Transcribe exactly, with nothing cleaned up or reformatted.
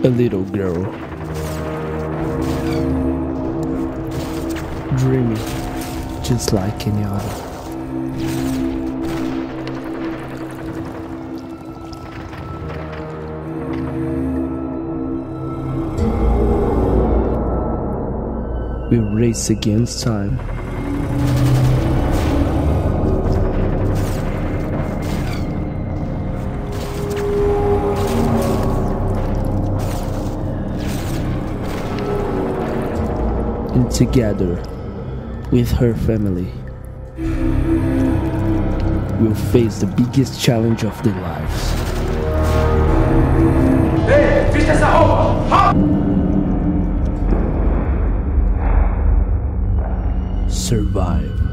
A little girl, dreaming just like any other. We race against time. And together, with her family, we'll face the biggest challenge of their lives. Ei, viste essa roupa! Survive.